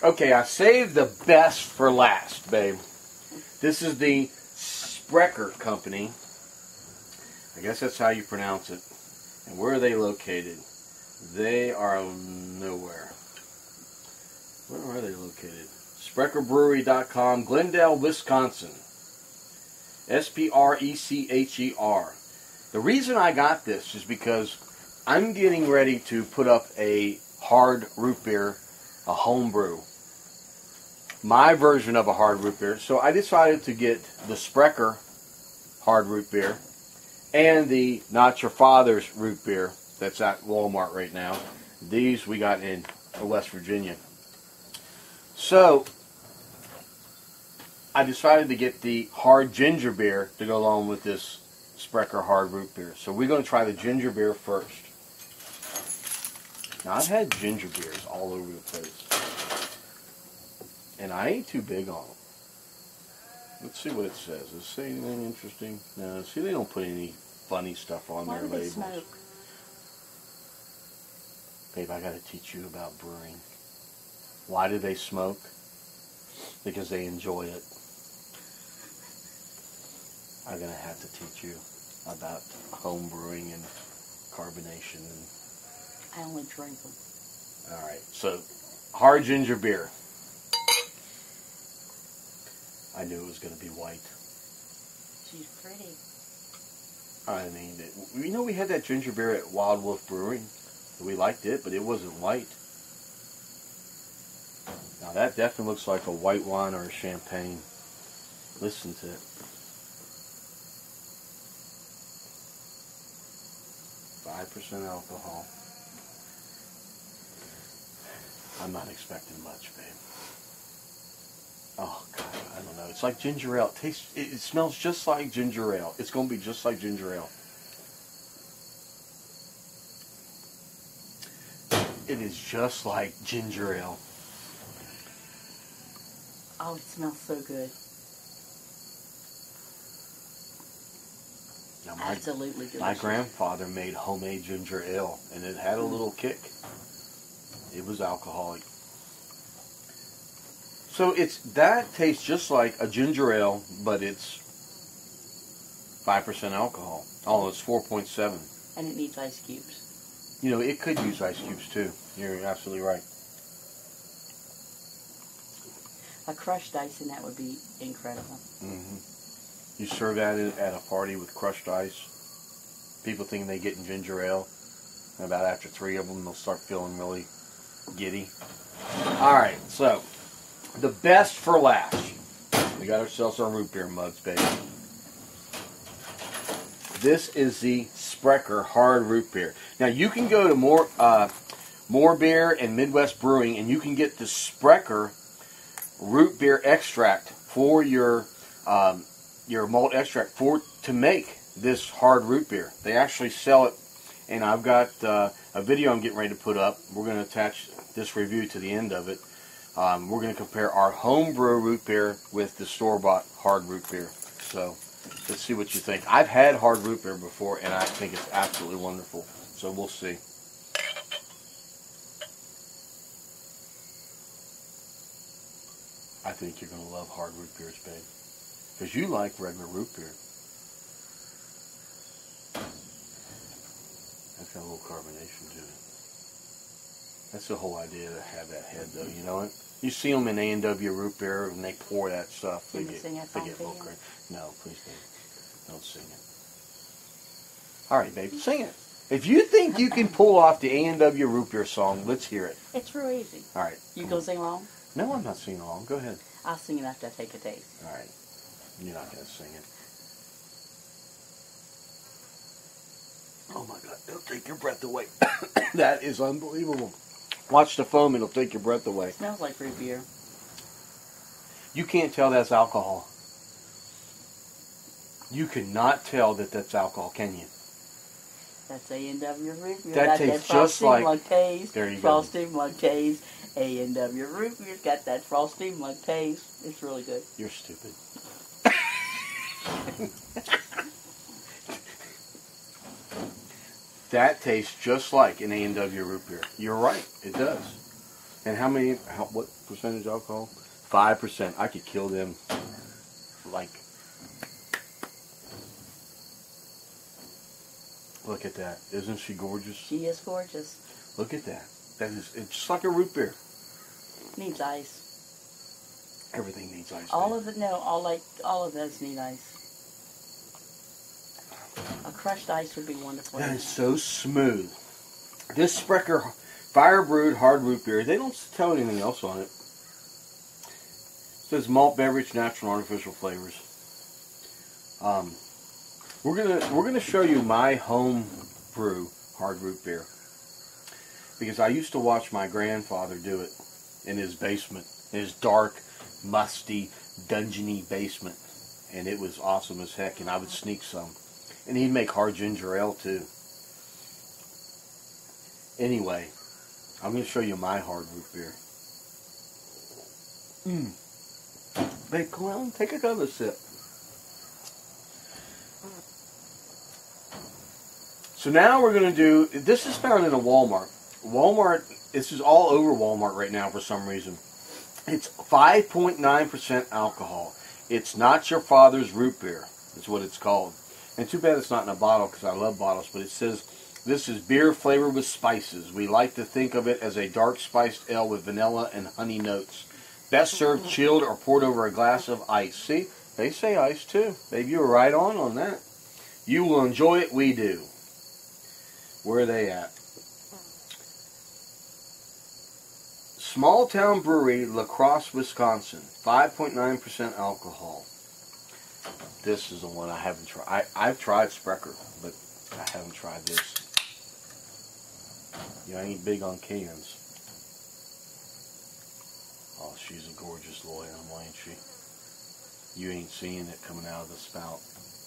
Okay, I saved the best for last, babe. This is the Sprecher company. I guess that's how you pronounce it. And where are they located? They are nowhere. Where are they located? SprecherBrewery.com, Glendale, Wisconsin. Sprecher. The reason I got this is because I'm getting ready to put up a hard root beer, a home brew. My version of a hard root beer. So I decided to get the Sprecher hard root beer and the Not Your Father's root beer that's at Walmart right now. These we got in West Virginia. So I decided to get the hard ginger beer to go along with this Sprecher hard root beer. So we're going to try the ginger beer first. Now I've had ginger beers all over the place, and I ain't too big on them. Let's see what it says. Does it say anything interesting? No. See, they don't put any funny stuff on their labels. Why do they smoke? Babe, I got to teach you about brewing. Why do they smoke? Because they enjoy it. I'm going to have to teach you about home brewing and carbonation. I only drink them. Alright, so hard ginger beer. I knew it was going to be white. She's pretty. I mean, you know, we had that ginger beer at Wild Wolf Brewing. We liked it, but it wasn't white. Now that definitely looks like a white wine or a champagne. Listen to it. 5% alcohol. I'm not expecting much, babe. Oh God, I don't know. It's like ginger ale. It smells just like ginger ale. It's going to be just like ginger ale. It is just like ginger ale. Oh, it smells so good. Now Absolutely delicious. My grandfather made homemade ginger ale, and it had a little kick. It was alcoholic. So that tastes just like a ginger ale, but it's 5% alcohol. Oh, it's 4.7. And it needs ice cubes. You know, it could use ice cubes too. You're absolutely right. A crushed ice in that would be incredible. Mm-hmm. You serve that at a party with crushed ice. People think they get in ginger ale. And about after 3 of them, they'll start feeling really giddy. Alright, so the best for last. We got ourselves our root beer mugs, baby. This is the Sprecher hard root beer. Now you can go to More Beer and Midwest Brewing, and you can get the Sprecher root beer extract for your malt extract to make this hard root beer. They actually sell it, and I've got a video I'm getting ready to put up. We're going to attach this review to the end of it. We're going to compare our homebrew root beer with the store-bought hard root beer. So let's see what you think. I've had hard root beer before, and I think it's absolutely wonderful. So we'll see. I think you're going to love hard root beers, babe. Because you like regular root beer. That's got a little carbonation to it. That's the whole idea to have that head, though. You know it. You see them in A&W root beer, and they pour that stuff. They get real crazy. No, please don't sing it. All right, babe, sing it. If you think you can pull off the A&W root beer song, let's hear it. It's real easy. All right. You gonna sing along? No, I'm not singing along. Go ahead. I'll sing it after I take a taste. All right. You're not going to sing it. Oh my God, it'll take your breath away. That is unbelievable. Watch the foam, it'll take your breath away. It smells like root beer. You can't tell that's alcohol. You cannot tell that that's alcohol, can you? That's A&W root beer. That tastes just like... taste. There you go. Frosty mug taste. A&W root beer's got that frosty mug taste. It's really good. You're stupid. That tastes just like an A&W root beer. You're right, it does. And what percentage alcohol? 5%. I could kill them. Like, look at that. Isn't she gorgeous? She is gorgeous. Look at that. It's just like a root beer. Needs ice. Everything needs ice. All of those need ice. A crushed ice would be wonderful. That is so smooth. This Sprecher Fire Brewed Hard Root Beer, they don't tell anything else on it. It says malt beverage, natural and artificial flavors. We're gonna show you my home brew hard root beer, because I used to watch my grandfather do it in his basement, in his dark, musty, dungeony basement, and it was awesome as heck. And I would sneak some, and he'd make hard ginger ale too. Anyway, I'm going to show you my hard root beer. Babe, come on, take another sip. So now we're going to do, this is found in a Walmart. This is all over Walmart right now for some reason. It's 5.9% alcohol. It's not your father's root beer, is what it's called. And too bad it's not in a bottle, because I love bottles, but it says, this is beer flavored with spices. We like to think of it as a dark spiced ale with vanilla and honey notes. Best served chilled or poured over a glass of ice. See, they say ice too. Babe, you were right on that. You will enjoy it, we do. Where are they at? Small Town Brewery, La Crosse, Wisconsin. 5.9% alcohol. This is the one I haven't tried. I've tried Sprecher, but I haven't tried this. Yeah, I ain't big on cans. Oh, she's a gorgeous little animal, ain't she? You ain't seeing it coming out of the spout.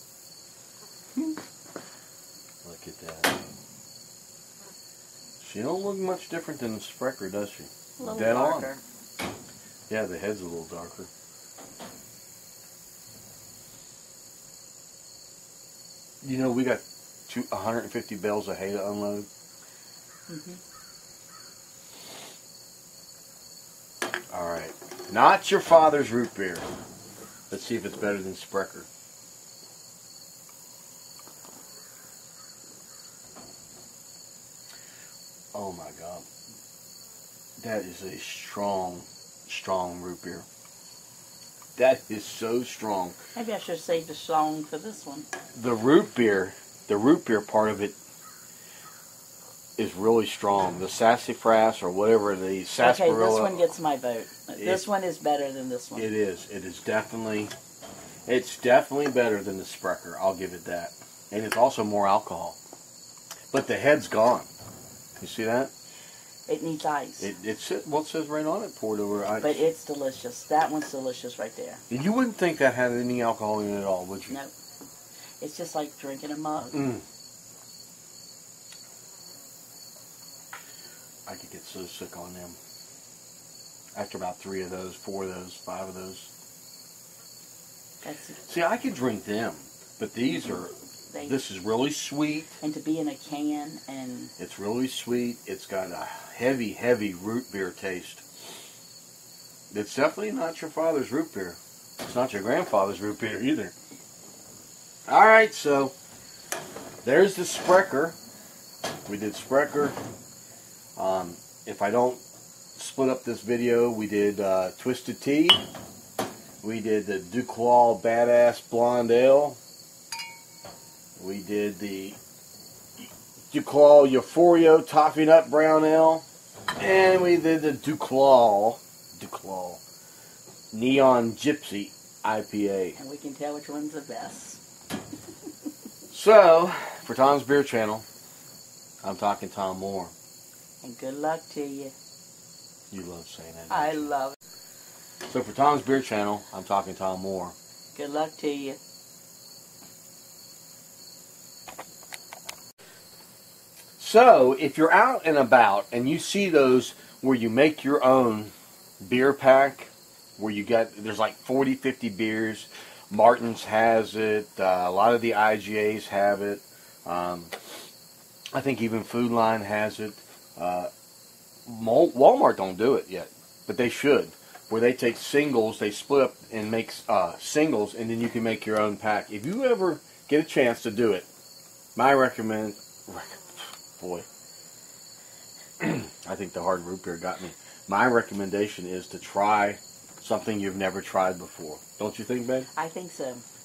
Look at that. She don't look much different than the Sprecher, does she? A little Dead darker. On. Yeah, the head's a little darker. You know, we got 150 bales of hay to unload. All right. Not your father's root beer. Let's see if it's better than Sprecher. Oh my God. That is a strong, strong root beer. That is so strong. Maybe I should have saved a song for this one. The root beer part of it is really strong. The sassafras or whatever the sarsaparilla. Okay, this one gets my vote. This one is better than this one. It is. It is definitely. It's definitely better than the Sprecher. I'll give it that. And it's also more alcohol. But the head's gone. You see that? It needs ice. It says right on it, poured over ice. But it's delicious. That one's delicious right there. You wouldn't think that had any alcohol in it at all, would you? No. It's just like drinking a mug. I could get so sick on them. After about 3 of those, 4 of those, 5 of those. See, I could drink them, but these are... This is really sweet. And to be in a can and... It's really sweet. It's got a heavy, heavy root beer taste. It's definitely not your father's root beer. It's not your grandfather's root beer either. Alright, so there's the Sprecher. We did Sprecher. If I don't split up this video, we did Twisted Tea. We did the Duclaw Badass Blonde Ale. We did the Duclaw Euphoria Toffee Nut Brown Ale. And we did the Duclaw Neon Gypsy IPA. And we can tell which one's the best. So, for Tom's Beer Channel, I'm talking Tom Moore. And good luck to you. You love saying that. I love it. So for Tom's Beer Channel, I'm talking Tom Moore. Good luck to you. So, if you're out and about and you see those where you make your own beer pack, where you got, there's like 40, 50 beers, Martin's has it, a lot of the IGAs have it, I think even Food Line has it, Walmart don't do it yet, but they should. Where they take singles, they split up and make singles, and then you can make your own pack. If you ever get a chance to do it, my boy, I think the hard root beer got me. My recommendation is to try something you've never tried before. Don't you think, Ben? I think so.